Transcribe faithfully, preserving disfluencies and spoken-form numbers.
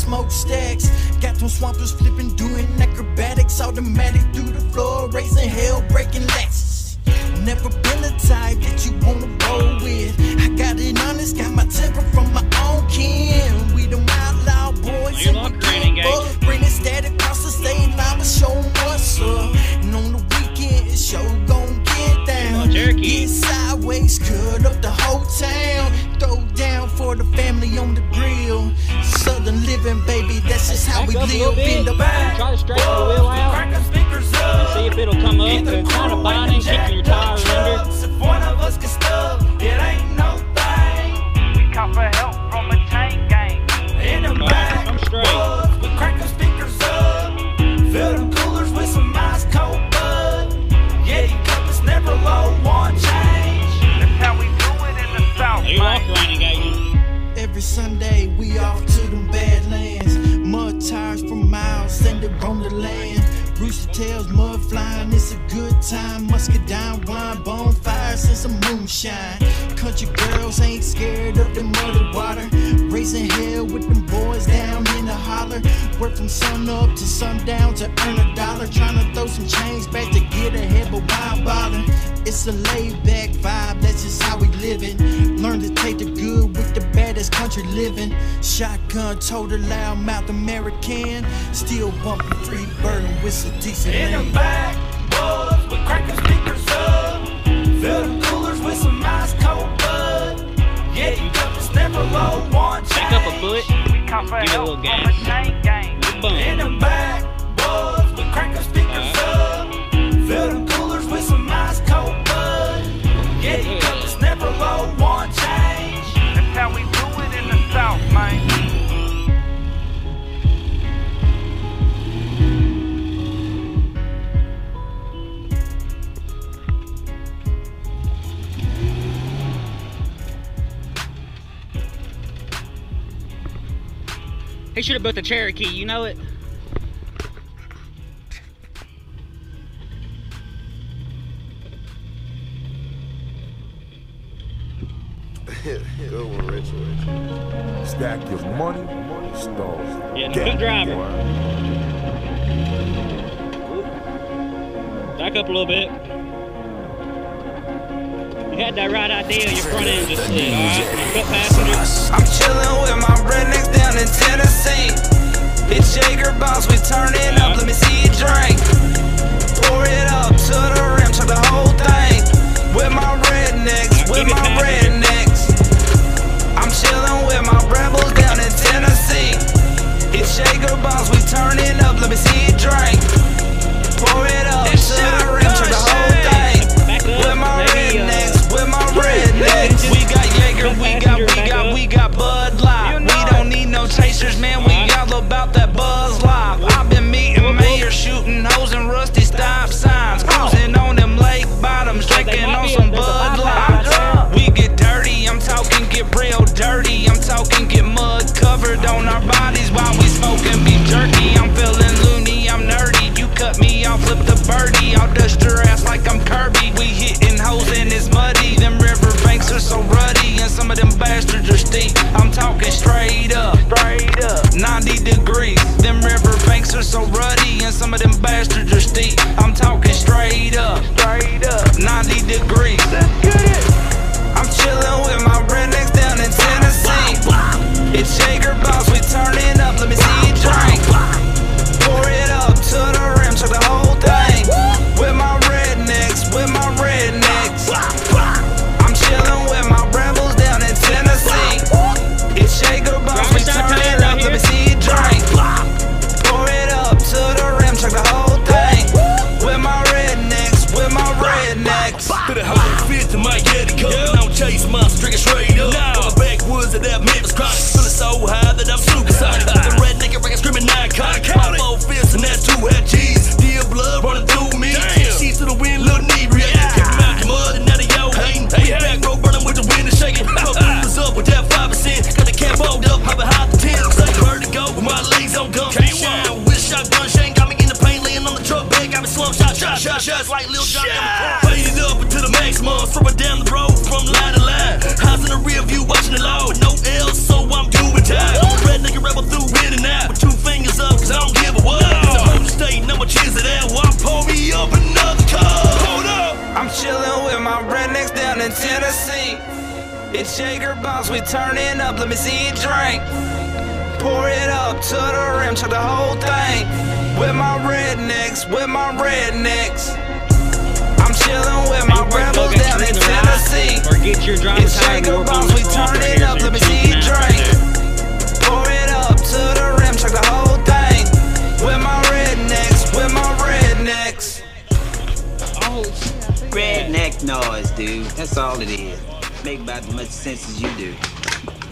smokestacks. Got them swampers flipping, doing acrobatics, automatic through the floor, raising hell, breaking Lexus. Never been the type that you wanna roll with. I got it honest, got my temper from my own kin. We the outlaw boys and we keep up. Bring the static across the state line, but show 'em what's up. And on the weekend, it's show gon' get down. Get sideways, cut up the whole town. Throw down for the family on the grill. Southern living, baby, that's just how we live in the back. Try to straighten the wheel out. See if it'll come up. It's kind of binding, kicking your tire under. If one of us gets stuck, it ain't no thing. We call for help from a tank gang. In the back, I'm straight. we crank them speakers up. Fill them coolers with some ice cold bud. Yeah, you cup is never low on change. That's how we do it in the South. You lock renegade. Every Sunday, we off to them badlands. Mud tires for miles, send it on the land. Rooster tails, mud flying, it's a good time. Muscadine wine, bonfires, and some moonshine. Country girls ain't scared of the muddy water. Raising hell with them boys down in the holler. Work from sun up to sundown to earn a dollar. Trying to throw some change back to get ahead, but why bother? It's a laid back vibe, that's just how we living. Learn to take the good with the bad, as country living. Shotgun, total loudmouth American. Still bumping free burden with some decent In the name. back, boys, we crank them speakers up. Fill them coolers with some ice cold bud. Yeah, you cup is never low on change. Back up a foot. We call for Give it a help little from gas. a tank gang. Good bump. In the back, boys, we crank them speakers up. Fill them coolers with some ice cold bud. Yeah, you cup is never low on change. That's how we do it in the South, man. He should have built the Cherokee, you know it? Good one, Richard. Stack your money, stall. Yeah, good driver. Back up a little bit. You had that right idea, your front end just slid, alright? Cut passenger. I'm chillin' with my rednecks down in Tennessee. It's Jager boss, we turn it up, let me see you drink. Pour it up to the rim, chug the whole thing. With my rednecks, with my rednecks. I'm chillin' with my rebels down in Tennessee. It's Jager boss, we turn it up, let me see you drink. Pour it up to the rim, chug the whole thing. With my rednecks, with my rednecks. We got Jaeger, we got, we got, we got Bud Light. We don't need no chasers, man, we all about that Buzz Life. I've been meeting mayors, shooting hoes and rusty stop signs. Cruising on them lake bottoms, drinking on some Bud Light. We get dirty, I'm talking get real dirty. I'm talking get mud covered on our bodies while we smoking beef jerky. I'm feeling loony, I'm nerdy. You cut me, I'll flip the birdie. I'll dust your ass like I'm Kirby. We hitting hoes and it's muddy. Them river banks are so ruddy, and some of them bastards are steep. I'm talking straight up, straight up, ninety degrees. Them river banks are so ruddy, and some of them bastards are steep. I'm talking straight up, straight up, ninety degrees. Let's get it. I'm chillin' with my rednecks down in Tennessee. It's Jager boss, we turn it up, let me see you drink. Pour it up to the rim, chug the whole thing. With my rednecks, with my rednecks. I'm chillin' with my rebels down in Tennessee. It's Jager boss, we turn it up, let me see you drink. Pour it up to the rim, chug the whole thing. With my rednecks, with my rednecks. To the whole fit, bottles, we turning up, let me see you drink. Pour it up to the rim, check the whole thing. With my rednecks, with my rednecks. I'm chillin' with my rebels down in Tennessee. Or get your drum It's shaker bombs, we turn it up, let me see you drink. Pour it up to the rim, check the whole thing. With my rednecks, with my rednecks. Oh, Redneck noise, dude. That's all it is. Make about as much sense as you do.